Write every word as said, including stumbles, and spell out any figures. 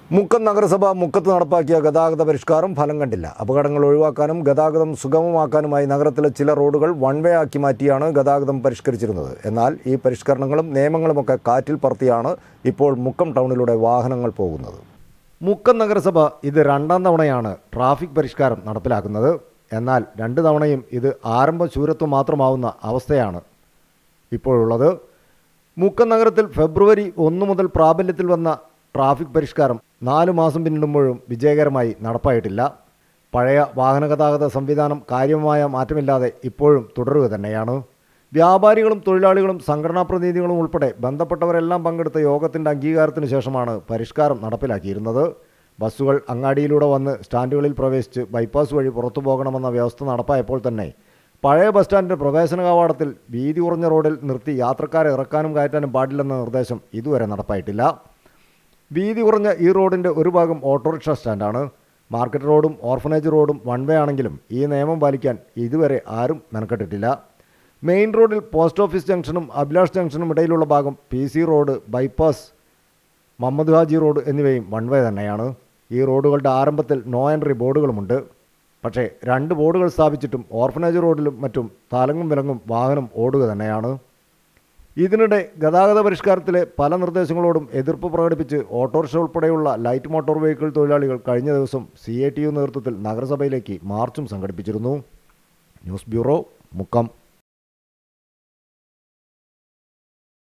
മുക്കം നഗരസഭ മുക്കത്ത് നടപ്പാക്കിയ ഗതാഗത പരിഷ്കാരം ഫലം കണ്ടില്ല. അപകടങ്ങൾ ഒഴിവാക്കാനും ഗതാഗതം സുഗമമാക്കാനുമായി നഗരത്തിലെ ചില റോഡുകൾ വൺ വേ ആക്കി മാറ്റിയാണ് ഗതാഗതം പരിഷ്കരിച്ചിരുന്നത്. എന്നാൽ ഈ പരിഷ്കരണങ്ങളും നിയമങ്ങളുമൊക്കെ കാറ്റിൽ പറത്തിയാണ് ഇപ്പോൾ മുക്കം ടൗണിലൂടെ വാഹനങ്ങൾ പോകുന്നത്. മുക്കം നഗരസഭ ഇത് രണ്ടാം തവണയാണ് ട്രാഫിക് പരിഷ്കാരം നടപ്പിലാക്കുന്നത്. എന്നാൽ രണ്ട് തവണയും ഇത് ആരംഭ ശൂരത്വം മാത്രമാവുന്ന അവസ്ഥയാണ് ഇപ്പോഴുള്ളത്. മുക്കം നഗരത്തിൽ ഫെബ്രുവരി ഒന്ന് മുതൽ പ്രാബല്യത്തിൽ വന്ന ട്രാഫിക് പരിഷ്കാരം നാലു മാസം പിന്നിടുമ്പോഴും വിജയകരമായി നടപ്പായിട്ടില്ല. പഴയ വാഹന ഗതാഗത സംവിധാനം കാര്യമായ മാറ്റമില്ലാതെ ഇപ്പോഴും തുടരുക തന്നെയാണ്. വ്യാപാരികളും തൊഴിലാളികളും സംഘടനാ പ്രതിനിധികളും ഉൾപ്പെടെ ബന്ധപ്പെട്ടവരെല്ലാം പങ്കെടുത്ത യോഗത്തിൻ്റെ അംഗീകാരത്തിന് ശേഷമാണ് പരിഷ്കാരം നടപ്പിലാക്കിയിരുന്നത്. ബസ്സുകൾ അങ്ങാടിയിലൂടെ വന്ന് സ്റ്റാൻഡുകളിൽ പ്രവേശിച്ച് ബൈപ്പാസ് വഴി പുറത്തു പോകണമെന്ന വ്യവസ്ഥ നടപ്പായപ്പോൾ തന്നെ പഴയ ബസ് സ്റ്റാൻഡിൻ്റെ പ്രവേശന കവാടത്തിൽ വീതി കുറഞ്ഞ റോഡിൽ നിർത്തി യാത്രക്കാരെ ഇറക്കാനും കയറ്റാനും പാടില്ലെന്ന നിർദ്ദേശം ഇതുവരെ നടപ്പായിട്ടില്ല. വീതി കുറഞ്ഞ ഈ റോഡിൻ്റെ ഒരു ഭാഗം ഓട്ടോറിക്ഷ സ്റ്റാൻഡാണ്. മാർക്കറ്റ് റോഡും ഓർഫനേജ് റോഡും വൺ വേ ആണെങ്കിലും ഈ നിയമം പാലിക്കാൻ ഇതുവരെ ആരും മെനക്കെട്ടിട്ടില്ല. മെയിൻ റോഡിൽ പോസ്റ്റ് ഓഫീസ് ജംഗ്ഷനും അഭിലാഷ് ജംഗ്ഷനും ഇടയിലുള്ള ഭാഗം P C road, bypass, Muhammad Haji road എന്നിവയും വൺ വേ തന്നെയാണ്. ഈ റോഡുകളുടെ ആരംഭത്തിൽ നോ എൻട്രി ബോർഡുകളുമുണ്ട്. പക്ഷേ രണ്ട് ബോർഡുകൾ സ്ഥാപിച്ചിട്ടും ഓർഫനേജ് റോഡിലും മറ്റും തലങ്ങും വിലങ്ങും വാഹനം ഓടുക തന്നെയാണ്. ഇതിനിടെ ഗതാഗത പരിഷ്കാരത്തിലെ പല നിർദ്ദേശങ്ങളോടും എതിർപ്പ് പ്രകടിപ്പിച്ച് ഓട്ടോറിക്ഷ ഉൾപ്പെടെയുള്ള ലൈറ്റ് മോട്ടോർ വെഹിക്കിൾ തൊഴിലാളികൾ കഴിഞ്ഞ ദിവസം സി എ ടി യു നേതൃത്വത്തിൽ നഗരസഭയിലേക്ക് മാർച്ചും സംഘടിപ്പിച്ചിരുന്നു. News bureau, Mukkam.